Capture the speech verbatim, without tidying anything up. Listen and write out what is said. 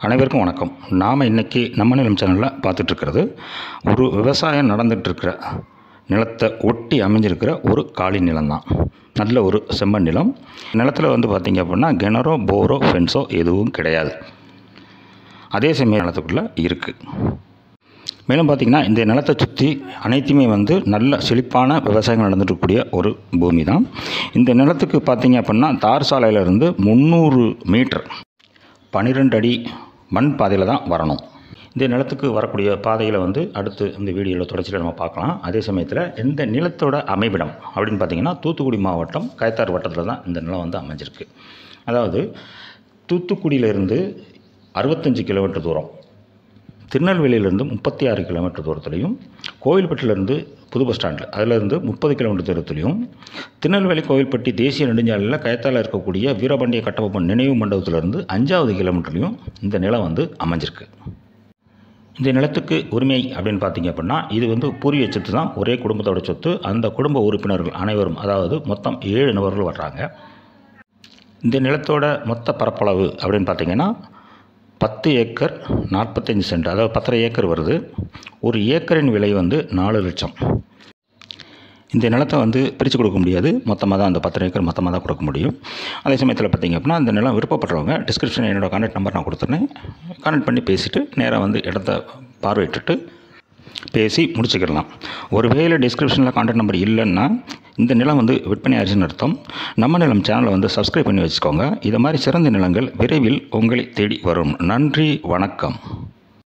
அனைவருக்கும் வணக்கம். நாம் இன்றைக்கி நம்ம நிலம் சேனலில் பார்த்துட்ருக்கிறது ஒரு விவசாயம் நடந்துகிட்ருக்கிற நிலத்தை ஒட்டி அமைஞ்சிருக்கிற ஒரு காலி நிலம்தான். நல்ல ஒரு செம்மண் நிலம். நிலத்தில் வந்து பார்த்திங்க அப்படின்னா கிணறோ போரோ ஃபென்ஸோ எதுவும் கிடையாது. அதே சமயம் நிலத்துக்குள்ளே இருக்குது. மேலும் பார்த்திங்கன்னா இந்த நிலத்தை சுற்றி அனைத்துமே வந்து நல்ல செழிப்பான விவசாயம் நடந்துட்டுக்கூடிய ஒரு பூமி தான். இந்த நிலத்துக்கு பார்த்திங்க அப்படின்னா தார் சாலையிலேருந்து முந்நூறு மீட்டர் பன்னிரெண்டு அடி மண் பாதையில் தான் வரணும். இந்த நிலத்துக்கு வரக்கூடிய பாதையில் வந்து அடுத்து இந்த வீடியோவில் தொடர்ச்சியில் நம்ம பார்க்கலாம். அதே சமயத்தில் இந்த நிலத்தோட அமைவிடம் அப்படின்னு பார்த்திங்கன்னா தூத்துக்குடி மாவட்டம் கயத்தார் வட்டத்தில் தான் இந்த நிலம் வந்து அமைஞ்சிருக்கு. அதாவது தூத்துக்குடியிலேருந்து அறுபத்தஞ்சு கிலோமீட்டர் தூரம், திருநெல்வேலியிலேருந்து முப்பத்தி ஆறு கிலோமீட்டர் தூரத்துலையும், கோவில்பட்டியிலேருந்து புது பஸ் ஸ்டாண்டில் அதிலிருந்து முப்பது கிலோமீட்டர் தூரத்துலையும், திருநெல்வேலி கோவில்பட்டி தேசிய நெடுஞ்சாலையில் கயத்தால் இருக்கக்கூடிய வீரபாண்டிய கட்டபொம்மன் நினைவு மண்டபத்திலிருந்து அஞ்சாவது கிலோமீட்டர்லையும் இந்த நிலம் வந்து அமைஞ்சிருக்கு. இந்த நிலத்துக்கு உரிமை அப்படின்னு பார்த்திங்க அப்படின்னா இது வந்து பூர்வீக சொத்து தான். ஒரே குடும்பத்தோட சொத்து. அந்த குடும்ப உறுப்பினர்கள் அனைவரும், அதாவது மொத்தம் ஏழு நபர்கள் வர்றாங்க. இந்த நிலத்தோட மொத்த பரப்பளவு அப்படின்னு பார்த்திங்கன்னா பத்து ஏக்கர் நாற்பத்தஞ்சு சென்ட், அதாவது பத்தரை ஏக்கர் வருது. ஒரு ஏக்கரின் விலை வந்து நாலு லட்சம். இந்த நிலத்தை வந்து பிரித்து கொடுக்க முடியாது, மொத்தமாக தான் அந்த பத்தரை ஏக்கர் மொத்தமாக தான் கொடுக்க முடியும். அதே சமயத்தில் பார்த்திங்க அப்படின்னா அந்த நிலம் விருப்பப்படுறவங்க டிஸ்கிரிப்ஷனில் என்னோடய கான்டாக்ட் நம்பர் நான் கொடுத்துருந்தேன். கான்டாக்ட் பண்ணி பேசிவிட்டு நேராக வந்து இடத்த பார்வையிட்டுட்டு பேசி முடிச்சுக்கிடலாம். ஒருவேளை டிஸ்கிரிப்ஷனில் கான்டாக்ட் நம்பர் இல்லைன்னா இந்த நிலம் வந்து விற்பனை ஆச்சுன்னு அர்த்தம். நம்ம நிலம் சேனலை வந்து சப்ஸ்கிரைப் பண்ணி வச்சுக்கோங்க. இது மாதிரி சிறந்த நிலங்கள் விரைவில் உங்களை தேடி வரும். நன்றி, வணக்கம்.